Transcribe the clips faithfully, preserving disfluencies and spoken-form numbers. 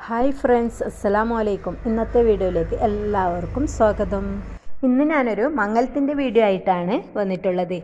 Hi friends, അസ്സലാമു അലൈക്കും. ഇന്നത്തെ വീഡിയോയിലേക്ക് എല്ലാവർക്കും സ്വാഗതം. ഇന്ന് ഞാനൊരു മംഗലത്തിൻ്റെ വീഡിയോ ആയിട്ടാണ് വന്നിട്ടുള്ളത്.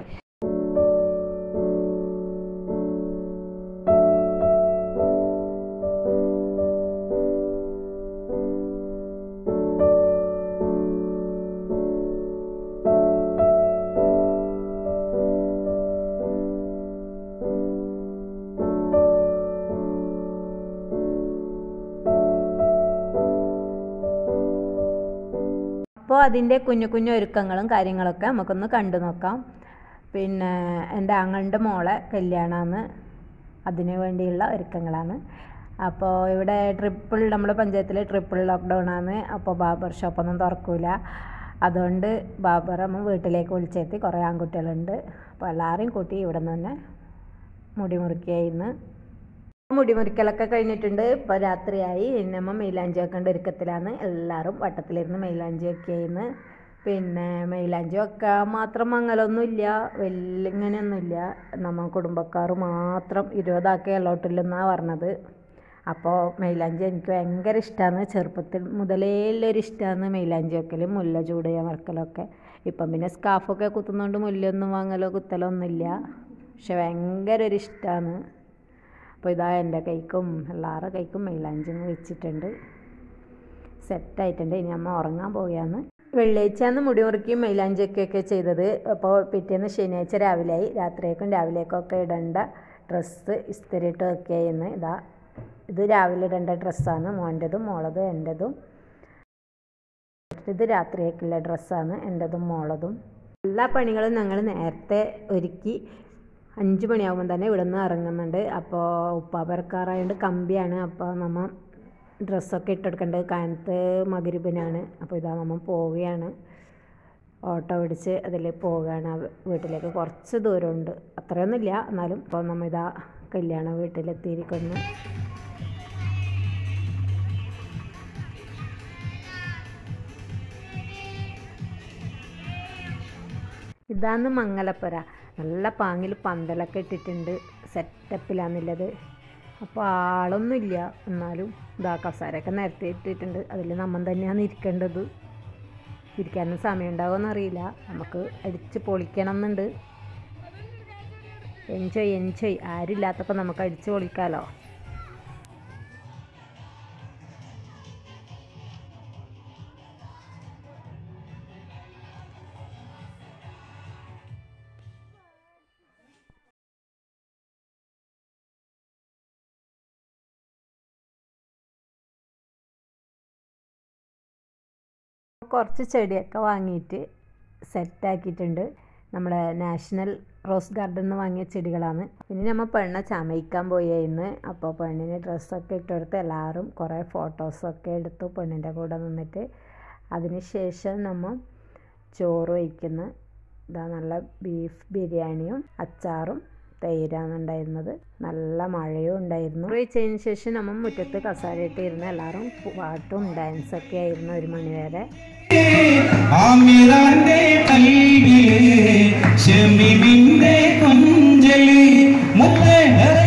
അപ്പോൾ അതിൻ്റെ കുഞ്ഞു കുഞ്ഞു ഒരുക്കങ്ങളും കാര്യങ്ങളൊക്കെ നമുക്കൊന്ന് കണ്ടു നോക്കാം. പിന്നെ എൻ്റെ ആങ്ങളുടെ മോളെ കല്യാണമാണ്, അതിനു വേണ്ടിയുള്ള ഒരുക്കങ്ങളാണ്. അപ്പോൾ ഇവിടെ ട്രിപ്പിൾ നമ്മുടെ പഞ്ചായത്തിൽ ട്രിപ്പിൾ ലോക്ക്ഡൗൺ ആണ്. അപ്പോൾ ബാർബർ ഷോപ്പൊന്നും തുറക്കില്ല. അതുകൊണ്ട് ബാർബർ നമ്മൾ വീട്ടിലേക്ക് വിളിച്ചെത്തി. കുറേ ആൺകുട്ടികളുണ്ട്. അപ്പോൾ എല്ലാവരെയും കൂട്ടി ഇവിടെ നിന്ന് തന്നെ മുടി മുറിക്കുകയെന്ന്. മുടി മുറിക്കലൊക്കെ കഴിഞ്ഞിട്ടുണ്ട്. ഇപ്പോൾ രാത്രിയായി. നമ്മൾ മൈലാഞ്ചി വെക്കേണ്ട ഒരുക്കത്തിലാണ്. എല്ലാവരും വട്ടത്തിലിരുന്ന് മൈലാഞ്ചി വെക്കുകയെന്ന്. പിന്നെ മൈലാഞ്ചി വെക്കാൻ മാത്രം മങ്ങലൊന്നുമില്ല, വലിയ ഇങ്ങനെയൊന്നുമില്ല. നമ്മൾ കുടുംബക്കാർ മാത്രം ഇരുപതാക്കി അലോട്ടില്ലെന്നാണ് പറഞ്ഞത്. അപ്പോൾ മൈലാഞ്ചി എനിക്ക് ഭയങ്കര ഇഷ്ടമാണ്. ചെറുപ്പത്തിൽ മുതലേ ഉള്ളൊരു ഇഷ്ടമാണ് മൈലാഞ്ചി വെക്കലും മുല്ല ചൂട് വറക്കലൊക്കെ. ഇപ്പം പിന്നെ സ്കാർഫൊക്കെ കുത്തുന്നതുകൊണ്ട് മുല്ലൊന്നും വാങ്ങലോ കുത്തലോ ഒന്നുമില്ല. പക്ഷെ ഭയങ്കര ഒരു ഇഷ്ടമാണ്. അപ്പോൾ ഇതാ എൻ്റെ കൈക്കും എല്ലാവരുടെ കൈക്കും മൈലാഞ്ചി വെച്ചിട്ടുണ്ട്, സെറ്റായിട്ടുണ്ട്. ഇനി അമ്മ ഉറങ്ങാൻ പോവുകയാണ്. വെള്ളിയാഴ്ചയാണ് മുടി മുറിക്കുകയും മൈലാഞ്ചിയൊക്കെയൊക്കെ ചെയ്തത്. അപ്പോൾ പിറ്റേന്ന് ശനിയാഴ്ച രാവിലെയായി. രാത്രിയേക്കും രാവിലേക്കൊക്കെ ഇടേണ്ട ഡ്രസ്സ് ഇസ്തിരിയിട്ട് വെക്കുകയെന്ന്. ഇതാ ഇത് രാവിലെ ഇടേണ്ട ഡ്രസ്സാണ്, മോൻ്റെതും മോളതും എൻ്റെതും. ഇത് രാത്രിയേക്കുള്ള ഡ്രസ്സാണ്, എൻ്റെതും മോളതും. എല്ലാ പണികളും ഞങ്ങൾ നേരത്തെ ഒരുക്കി അഞ്ച് മണിയാകുമ്പോൾ തന്നെ ഇവിടെ നിന്ന് ഇറങ്ങുന്നുണ്ട്. അപ്പോൾ ഉപ്പ പറക്കാറായതുകൊണ്ട് കമ്പിയാണ്. അപ്പോൾ നമ്മൾ ഡ്രസ്സൊക്കെ ഇട്ടെടുക്കേണ്ടത് കാനത്ത് മഗ്‌രിബിനാണ്. അപ്പോൾ ഇതാ നമ്മൾ പോവുകയാണ്, ഓട്ടോ പിടിച്ച് അതിൽ പോവുകയാണ്. വീട്ടിലേക്ക് കുറച്ച് ദൂരമുണ്ട്, അത്രയൊന്നുമില്ല എന്നാലും. അപ്പോൾ നമ്മൾ ഇതാ കല്യാണ വീട്ടിലെത്തിയിരിക്കുന്നു. ഇതാണ് മംഗലപ്പുര. നല്ല പാങ്ങിൽ പന്തലൊക്കെ ഇട്ടിട്ടുണ്ട്, സെറ്റപ്പിലാണുള്ളത്. അപ്പോൾ ആളൊന്നുമില്ല, എന്നാലും ഇതാ കസാരയൊക്കെ നേരത്തെ ഇട്ടിട്ടുണ്ട്. അതിൽ നമ്മൾ തന്നെയാണ് ഇരിക്കേണ്ടത്. ഇരിക്കാനും സമയം ഉണ്ടാകുമെന്ന് അറിയില്ല. നമുക്ക് അടിച്ച് പൊളിക്കണം എന്നുണ്ട്. എൻജോയ് എൻജോയ് ആരില്ലാത്തപ്പോൾ നമുക്ക് അടിച്ച് പൊളിക്കാമല്ലോ. കുറച്ച് ചെടിയൊക്കെ വാങ്ങിയിട്ട് സെറ്റാക്കിയിട്ടുണ്ട്. നമ്മുടെ നാഷണൽ റോസ് ഗാർഡനിൽ നിന്ന് വാങ്ങിയ ചെടികളാണ്. പിന്നെ നമ്മൾ പെണ്ണെ ചമയിക്കാൻ പോയിരുന്നു. അപ്പോൾ പെണ്ണിന് ഡ്രസ്സൊക്കെ ഇട്ടെടുത്ത് എല്ലാവരും കുറേ ഫോട്ടോസൊക്കെ എടുത്തു പെണ്ണിൻ്റെ കൂടെ നിന്നിട്ട്. അതിന് ശേഷം നമ്മൾ ചോറ് വയ്ക്കുന്ന ഇതാ നല്ല ബീഫ് ബിരിയാണിയും അച്ചാറും തൈരാണ് ഉണ്ടായിരുന്നത്. നല്ല മഴയും ഉണ്ടായിരുന്നു. കഴിച്ചതിന് ശേഷം നമ്മൾ മുറ്റത്ത് കസാരയിട്ട് ഇരുന്ന് എല്ലാവരും പാട്ടും ഡാൻസൊക്കെ ആയിരുന്നു ഒരു മണിവരെ. ആമിറാന്റെ കൽവില് ഷമീമിന്റെ കൊഞ്ചല് മുത്തേ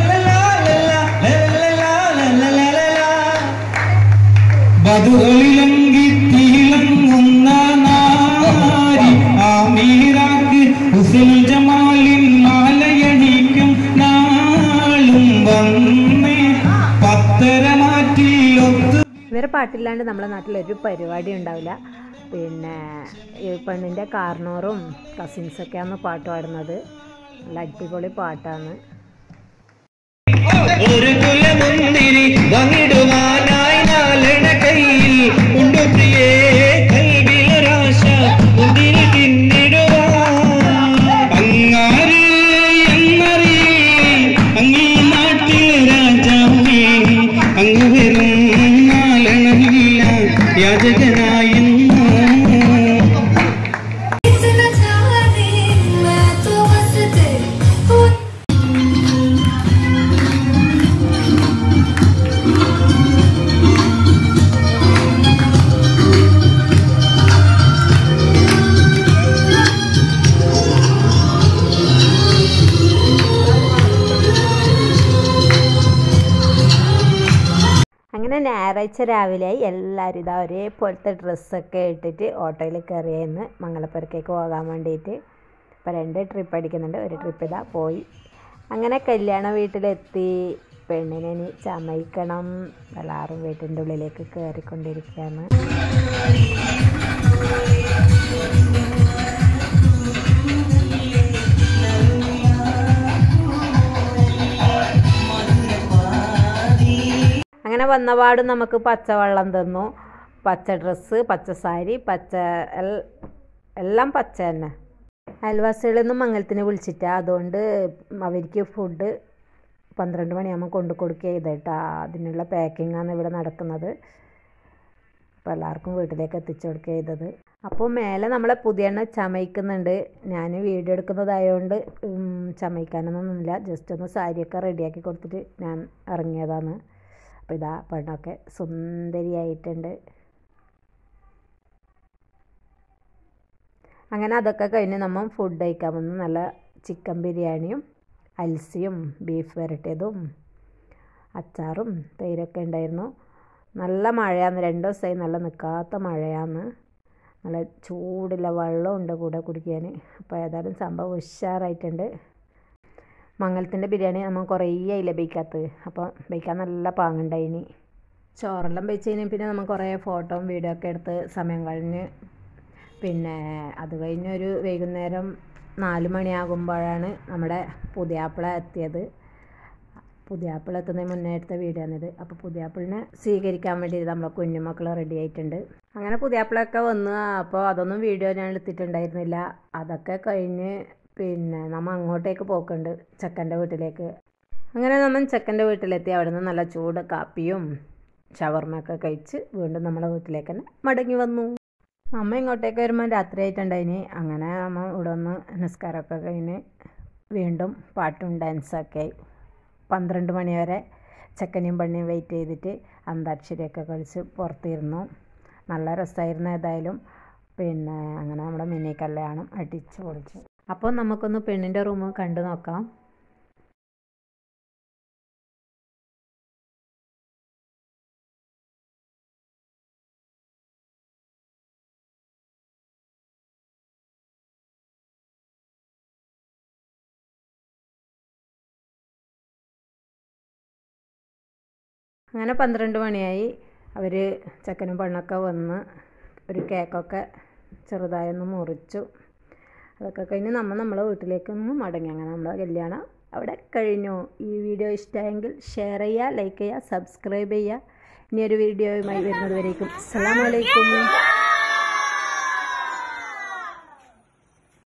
ബദുകളിലങ്കി തിളങ്ങുന്ന നാരി ആമിറാക്ക് ഹുസ്നുൽ ജമാലിൻ മാലയണിക്കും നാളും വന്നേ പത്തര മാറ്റി ഒത്ത്. ഇവരെ പാട്ടില്ലാണ്ട് നമ്മുടെ നാട്ടിലൊരു പരിപാടി ഉണ്ടാവില്ല. പിന്നെ ഈ പെണ്ണിൻ്റെ കാർണോറും കസിൻസൊക്കെയാണ് പാട്ട് പാടുന്നത്. നല്ല അടിപൊളി പാട്ടാണ്. ഒരു കുലമുന്തിരി വന്നിടുവാനായി നാലണ കയ്യിൽ ഉണ്ട് പ്രിയേ, കൽവിലൊരാശ മുന്തിരി തിന്നിടുവാൻ. അങ്ങാര് എന്നറിയേ അങ്ങീ നാട്ടിൽ രാജാവേ, അങ്ങ് വെറും നാലണയില്ല യാചകനായി. അങ്ങനെ ഞായറാഴ്ച രാവിലെയായി എല്ലാവരും ഇതാ ഒരേപോലത്തെ ഡ്രസ്സൊക്കെ ഇട്ടിട്ട് ഓട്ടോയിൽ കയറിയെന്ന് മംഗലപ്പുരക്കേക്ക് പോകാൻ വേണ്ടിയിട്ട്. അപ്പോൾ രണ്ട് ട്രിപ്പ് അടിക്കുന്നുണ്ട്, ഒരു ട്രിപ്പ് ഇതാ പോയി. അങ്ങനെ കല്യാണ വീട്ടിലെത്തി. പെണ്ണിനെ ഇനി ചമയിക്കണം. എല്ലാവരും വീട്ടിൻ്റെ ഉള്ളിലേക്ക് കയറിക്കൊണ്ടിരിക്കുകയാണ്. അങ്ങനെ വന്നപാട് നമുക്ക് പച്ചവെള്ളം തന്നു. പച്ച ഡ്രസ്സ്, പച്ച സാരി, പച്ച എല്ലാം പച്ച തന്നെ. അയൽവാസികളൊന്നും മംഗലത്തിന് വിളിച്ചിട്ടാ, അതുകൊണ്ട് അവർക്ക് ഫുഡ് പന്ത്രണ്ട് മണിയാകുമ്പോൾ കൊണ്ടു കൊടുക്കുക ചെയ്തേട്ടാ. അതിനുള്ള പാക്കിങ്ങാണ് ഇവിടെ നടക്കുന്നത്. അപ്പോൾ എല്ലാവർക്കും വീട്ടിലേക്ക് എത്തിച്ചു കൊടുക്കുക ചെയ്തത്. അപ്പോൾ മേലെ നമ്മളെ പുതിയെണ്ണ ചമയിക്കുന്നുണ്ട്. ഞാൻ വീഡിയോ എടുക്കുന്നതായതുകൊണ്ട് ചമയിക്കാനൊന്നുമില്ല, ജസ്റ്റ് ഒന്ന് സാരിയൊക്കെ റെഡിയാക്കി കൊടുത്തിട്ട് ഞാൻ ഇറങ്ങിയതാണ്. അപ്പോൾ ഇതാ പെണ്ണൊക്കെ സുന്ദരിയായിട്ടുണ്ട്. അങ്ങനെ അതൊക്കെ കഴിഞ്ഞ് നമ്മൾ ഫുഡ് കഴിക്കാൻ വന്നു. നല്ല ചിക്കൻ ബിരിയാണിയും അൽസിയും ബീഫ് വരട്ടിയതും അച്ചാറും തൈരൊക്കെ ഉണ്ടായിരുന്നു. നല്ല മഴയാണ്, രണ്ട് ദിവസമായി നല്ല നിൽക്കാത്ത മഴയാണ്. നല്ല ചൂടുള്ള വെള്ളമുണ്ട് കൂടെ കുടിക്കാൻ. അപ്പോൾ ഏതായാലും സംഭവം ഉഷാറായിട്ടുണ്ട്. മംഗലത്തിൻ്റെ ബിരിയാണി നമ്മൾ കുറേ ആയില്ല ബേക്കാത്തത്, അപ്പോൾ ബേക്കാൻ നല്ല പാങ്ങുണ്ടായിനി. ചോറെല്ലാം വെച്ച് കഴിഞ്ഞാൽ പിന്നെ നമ്മൾ കുറേ ഫോട്ടോയും വീഡിയോ ഒക്കെ എടുത്ത് സമയം കഴിഞ്ഞ്, പിന്നെ അത് കഴിഞ്ഞൊരു വൈകുന്നേരം നാല് മണിയാകുമ്പോഴാണ് നമ്മുടെ പുതിയാപ്പിള എത്തിയത്. പുതിയാപ്പിള എത്തുന്നതിന് മുന്നേ എടുത്ത വീഡിയോ ആണിത്. അപ്പോൾ പുതിയാപ്പിളിനെ സ്വീകരിക്കാൻ വേണ്ടി നമ്മളെ കുഞ്ഞുമക്കൾ റെഡി ആയിട്ടുണ്ട്. അങ്ങനെ പുതിയാപ്പിളൊക്കെ വന്ന്, അപ്പോൾ അതൊന്നും വീഡിയോ ഞാൻ എടുത്തിട്ടുണ്ടായിരുന്നില്ല. അതൊക്കെ കഴിഞ്ഞ് പിന്നെ നമ്മൾ അങ്ങോട്ടേക്ക് പോക്കുണ്ട്, ചെക്കൻ്റെ വീട്ടിലേക്ക്. അങ്ങനെ നമ്മൾ ചെക്കൻ്റെ വീട്ടിലെത്തി. അവിടെ നിന്ന് നല്ല ചൂട് കാപ്പിയും ഷവർമയൊക്കെ കഴിച്ച് വീണ്ടും നമ്മളെ വീട്ടിലേക്ക് തന്നെ മടങ്ങി വന്നു. അമ്മ ഇങ്ങോട്ടേക്ക് വരുമ്പോൾ രാത്രി ആയിട്ടുണ്ടായിനി. അങ്ങനെ അമ്മ ഇവിടെ വന്ന് നിസ്കാരമൊക്കെ കഴിഞ്ഞ് വീണ്ടും പാട്ടും ഡാൻസൊക്കെ ആയി. പന്ത്രണ്ട് മണി വരെ ചെക്കനെയും പെണ്ണിയും വെയിറ്റ് ചെയ്തിട്ട് അന്താക്ഷരിയൊക്കെ കളിച്ച് പുറത്തിരുന്നു. നല്ല രസമായിരുന്നു ഏതായാലും. പിന്നെ അങ്ങനെ നമ്മുടെ മിനി കല്യാണം അടിച്ച് പൊളിച്ചു. അപ്പോൾ നമുക്കൊന്ന് പെണ്ണിൻ്റെ റൂം കണ്ടു നോക്കാം. അങ്ങനെ പന്ത്രണ്ട് മണിയായി. അവർ ചെക്കനും പെണ്ണൊക്കെ വന്ന് ഒരു കേക്കൊക്കെ ചെറുതായൊന്ന് മുറിച്ചു. അതൊക്കെ കഴിഞ്ഞ് നമ്മൾ നമ്മളെ വീട്ടിലേക്കൊന്ന് മടങ്ങി. അങ്ങനെ നമ്മളെ കല്യാണം അവിടെ കഴിഞ്ഞു. ഈ വീഡിയോ ഇഷ്ടമായെങ്കിൽ ഷെയർ ചെയ്യുക, ലൈക്ക് ചെയ്യുക, സബ്സ്ക്രൈബ് ചെയ്യുക. ഇനിയൊരു വീഡിയോയുമായി വരുന്നത് വരേക്കും അസ്സലാമു അലൈക്കും.